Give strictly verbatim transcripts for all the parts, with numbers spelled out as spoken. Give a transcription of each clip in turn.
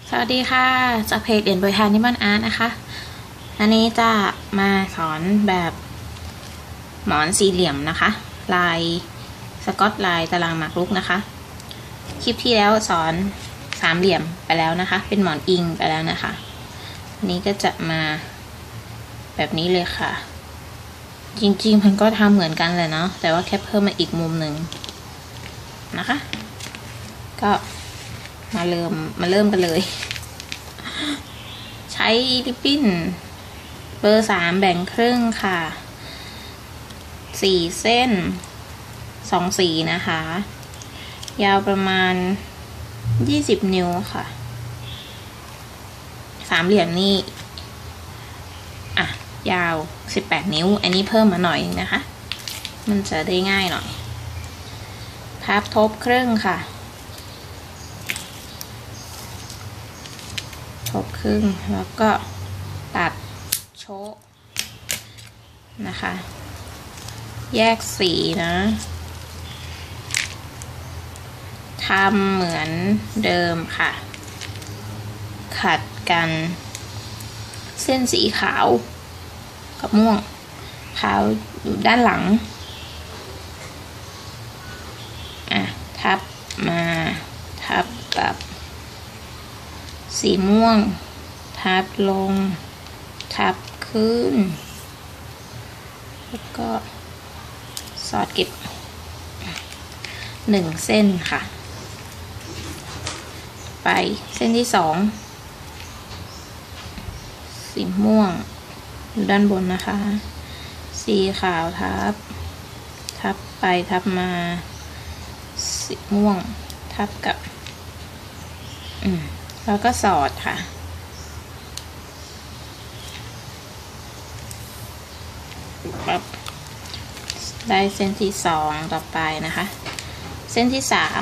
สวัสดีค่ะจากเพจเด่นบริหารนิมอนอาร์ตนะคะอันนี้จะมาสอนแบบหมอนสี่เหลี่ยมนะคะลายสกอตลายตารางหมากรุกนะคะคลิปที่แล้วสอนสามเหลี่ยมไปแล้วนะคะเป็นหมอนอิงไปแล้วนะคะอันนี้ก็จะมาแบบนี้เลยค่ะจริงๆมันก็ทำเหมือนกันเลยเนาะแต่ว่าแค่เพิ่มมาอีกมุมหนึ่งนะคะก็มาเริ่มมาเริ่มกันเลยใช้ริบบิ้นเบอร์สามแบ่งครึ่งค่ะสี่เส้นสองสีนะคะยาวประมาณยี่สิบนิ้วค่ะสามเหลี่ยมนี่อ่ะยาวสิบแปดนิ้วอันนี้เพิ่มมาหน่อยนะคะมันจะได้ง่ายหน่อยพับทบครึ่งค่ะทบครึ่งแล้วก็ตัดโชว์นะคะแยกสีนะทำเหมือนเดิมค่ะขัดกันเส้นสีขาวกับม่วงขาวอยู่ด้านหลังอ่ะทับมาทับกับสีม่วงทับลงทับขึ้นแล้วก็สอดเก็บหนึ่งเส้นค่ะไปเส้นที่สองสีม่วงอยู่ด้านบนนะคะสีขาวทับทับไปทับมาสีม่วงทับกับอืมแล้วก็สอดค่ะปั๊บได้เส้นที่สองต่อไปนะคะเส้นที่สาม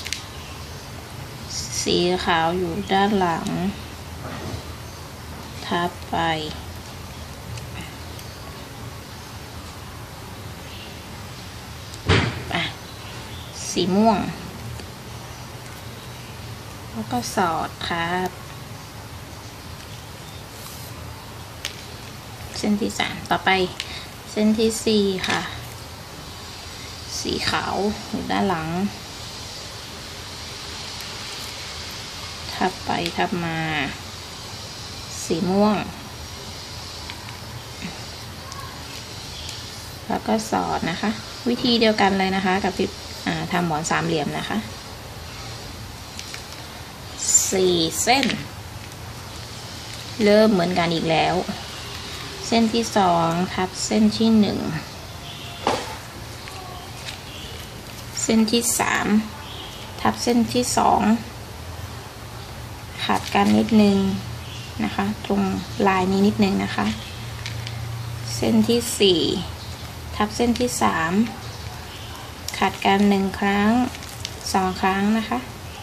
สีขาวอยู่ด้านหลังทับไปอ่ะสีม่วงแล้วก็สอดครับเส้นที่สามต่อไปเส้นที่สี่ค่ะสีขาวอยู่ด้านหลังทับไปทับมาสีม่วงแล้วก็สอดนะคะวิธีเดียวกันเลยนะคะกับที่ทำหมอนสามเหลี่ยมนะคะสี่เส้นเริ่มเหมือนกันอีกแล้วเส้นที่สองทับเส้นที่หนึ่งเส้นที่สามทับเส้นที่สองขัดกันนิดนึงนะคะตรงลายนี้นิดนึงนะคะเส้นที่สี่ทับเส้นที่สามขัดกันหนึ่งครั้งสองครั้งนะคะ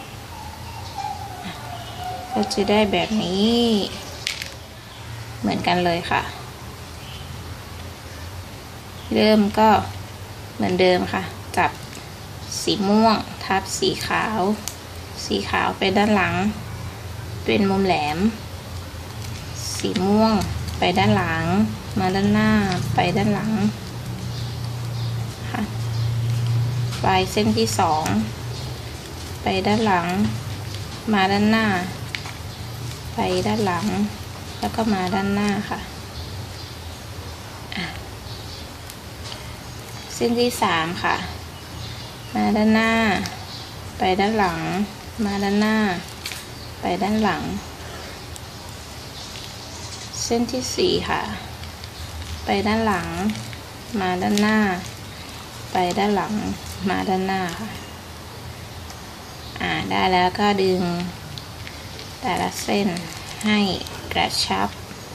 ก็จะได้แบบนี้เหมือนกันเลยค่ะเริ่มก็เหมือนเดิมค่ะจับสีม่วงทับสีขาวสีขาวไปด้านหลังเป็นมุมแหลมสีม่วงไปด้านหลังมาด้านหน้าไปด้านหลังค่ะปลายเส้นที่สองไปด้านหลังมาด้านหน้าไปด้านหลังแล้วก็มาด้านหน้าค่ะเส้นที่สามค่ะมาด้านหน้าไปด้านหลังมาด้านหน้าไปด้านหลังเส้นที่สี่ค่ะไปด้านหลังมาด้านหน้าไปด้านหลังมาด้านหน้าค่ะอ่าได้แล้วก็ดึงแต่ละเส้นให้กระชับ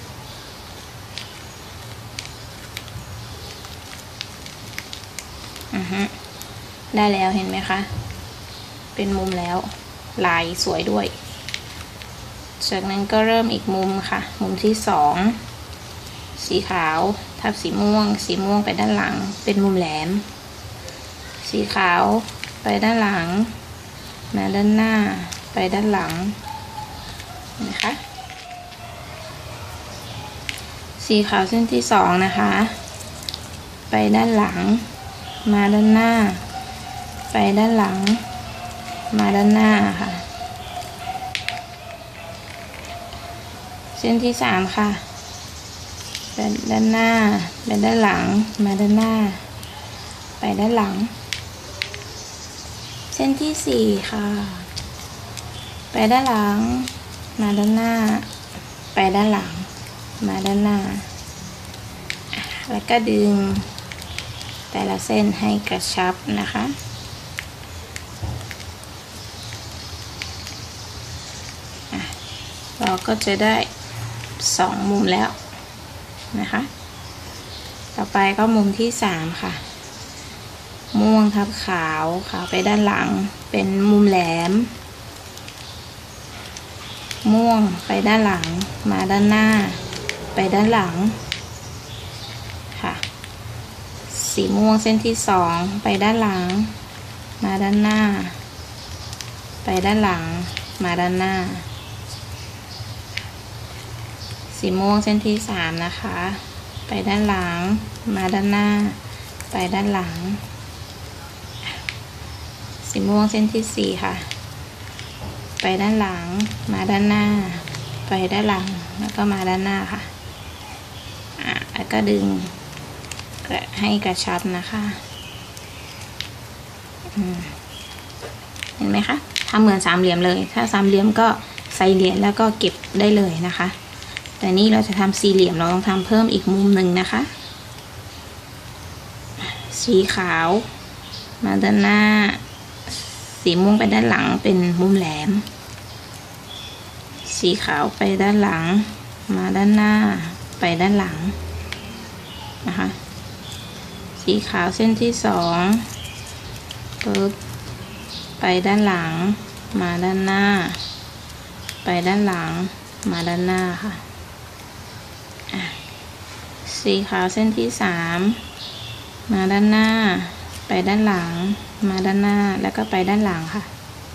อือฮึได้แล้วเห็นไหมคะเป็นมุมแล้วลายสวยด้วยจากนั้นก็เริ่มอีกมุมค่ะมุมที่สองสีขาวทับสีม่วงสีม่วงไปด้านหลังเป็นมุมแหลมสีขาวไปด้านหลังมาด้านหน้าไปด้านหลังนะคะสีขาวเส้นที่สองนะคะไปด้านหลังมาด้านหน้าไปด้านหลังมาด้านหน้าค่ะเส้นที่สามค่ะไปด้านหน้าไปด้านหลังมาด้านหน้าไปด้านหลังเส้นที่สี่ค่ะไปด้านหลังมาด้านหน้าไปด้านหลังมาด้านหน้าแล้วก็ดึงแต่ละเส้นให้กระชับนะคะเราก็จะได้สองมุมแล้วนะคะต่อไปก็มุมที่สามค่ะม่วงทับขาวขาวไปด้านหลังเป็นมุมแหลมม่วงไปด้านหลังมาด้านหน้าไปด้านหลังค่ะสีม่วงเส้นที่สองไปด้านหลังมาด้านหน้าไปด้านหลังมาด้านหน้าสีม่วงเส้นที่สามนะคะไปด้านหลังมาด้านหน้าไปด้านหลังสีม่วงเส้นที่สี่ค่ะไปด้านหลังมาด้านหน้าไปด้านหลังแล้วก็มาด้านหน้าค่ะอ่ะแล้วก็ดึงให้กระชับนะคะเห็นไหมคะทำเหมือนสามเหลี่ยมเลยถ้าสามเหลี่ยมก็ใส่เหรียญแล้วก็เก็บได้เลยนะคะแต่นี่เราจะทำสี่เหลี่ยมเราต้องทำเพิ่มอีกมุมหนึ่งนะคะสีขาวมาด้านหน้าสีม่วงไปด้านหลังเป็นมุมแหลมสีขาวไปด้านหลังมาด้านหน้าไปด้านหลังนะคะสีขาวเส้นที่สองปึ๊บไปด้านหลังมาด้านหน้าไปด้านหลังมาด้านหน้าค่ะสีขาวเส้นที่สามมาด้านหน้าไปด้านหลังมาด้านหน้าแล้วก็ไปด้านหลังค่ะ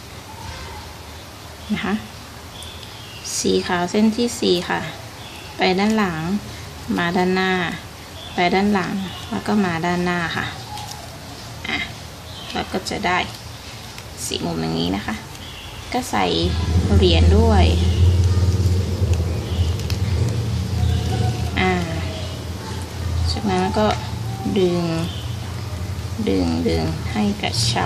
นะคะสีขาวเส้นที่สี่ค่ะไปด้านหลังมาด้านหน้าไปด้านหลังแล้วก็มาด้านหน้าค่ะอ่ะแล้วก็จะได้สีมุมอย่างนี้นะคะก็ใส่เหรียญด้วยอ่าจากนั้นก็ดึงดึงดึงให้กระชับ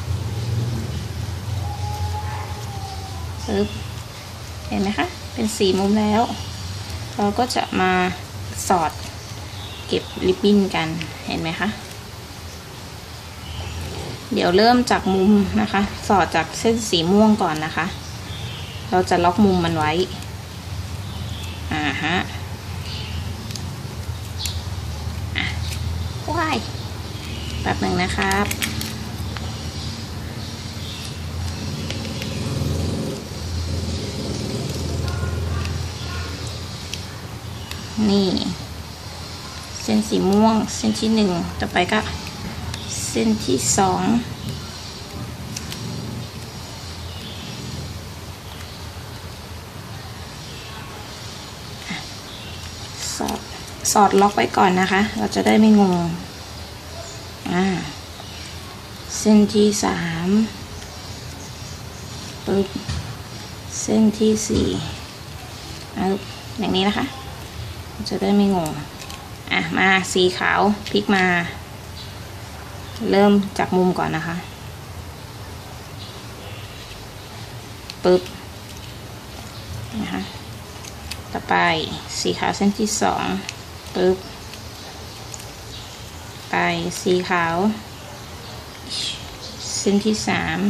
ปึ๊บเห็นไหมคะเป็นสีมุมแล้วเราก็จะมาสอดเก็บริบบิ้นกันเห็นไหมคะเดี๋ยวเริ่มจากมุมนะคะสอดจากเส้นสีม่วงก่อนนะคะเราจะล็อกมุมมันไว้อ่าฮะอ่ะว้ายแป๊บหนึ่งนะครับนี่เส้นสีม่วงเส้นที่หนึ่งต่อไปก็เส้นที่สองสอดสอดล็อกไว้ก่อนนะคะเราจะได้ไม่งงอ่าเส้นที่สามปึ๊บเส้นที่สี่อย่างนี้นะคะจะได้ไม่งงอ่ะมาสีขาวพลิกมาเริ่มจากมุมก่อนนะคะปึ๊บนะคะต่อไปสีขาวเส้นที่สองปึ๊บไปสีขาวเส้นที่สาม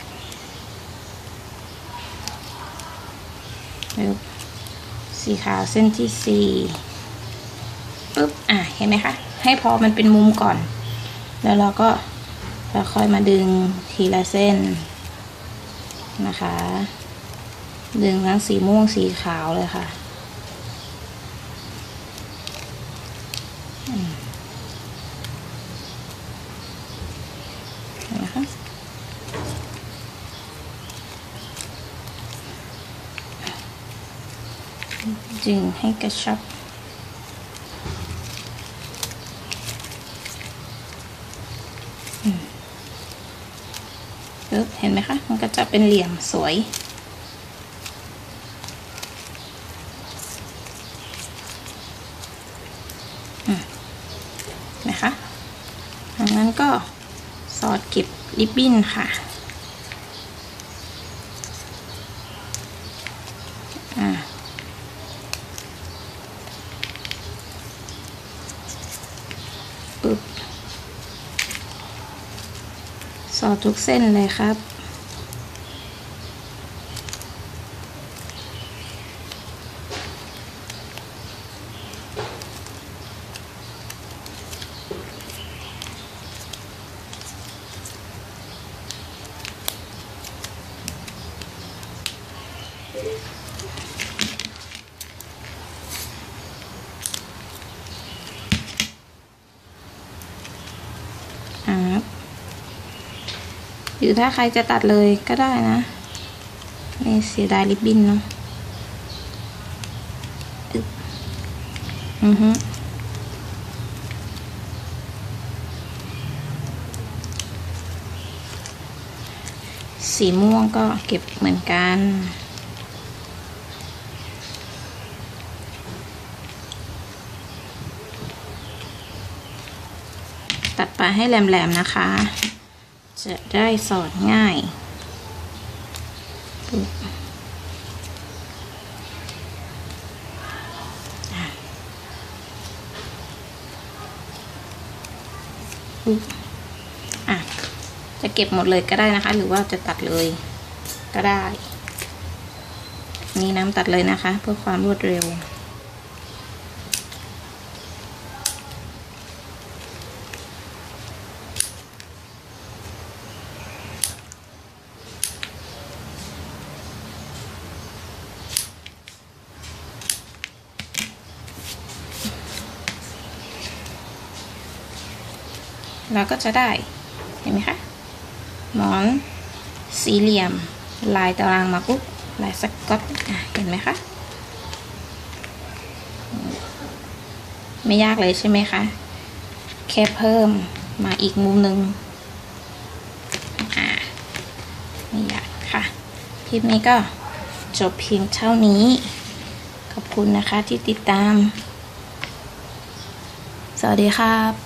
ปึ๊บสีขาวเส้นที่สี่ปึ๊บอ่ะเห็นไหมคะให้พอมันเป็นมุมก่อนแล้วเราก็ค่อยมาดึงทีละเส้นนะคะดึงทั้งสีม่วงสีขาวเลยค่ะนะคะจึงให้กระชับปึ๊บเห็นไหมคะมันก็จะเป็นเหลี่ยมสวยนะคะจากนั้นก็สอดเก็บริบบิ้นค่ะอ่าปึ๊บสอดทุกเส้นเลยครับหรือถ้าใครจะตัดเลยก็ได้นะไม่เสียดายริบบิ้นเนาะอือฮึสีม่วงก็เก็บเหมือนกันตัดปลายให้แหลมๆนะคะจะได้สอดง่ายปุ๊บปุ๊บอ่ะจะเก็บหมดเลยก็ได้นะคะหรือว่าจะตัดเลยก็ได้นี่น้ำตัดเลยนะคะเพื่อความรวดเร็วเราก็จะได้เห็นไหมคะหมอนสี่เหลี่ยมลายตารางหมากรุกลายสก๊อตเห็นไหมคะไม่ยากเลยใช่ไหมคะแค่เพิ่มมาอีกมุมหนึ่งอ่าไม่ยากค่ะคลิปนี้ก็จบเพียงเท่านี้ขอบคุณนะคะที่ติดตามสวัสดีครับ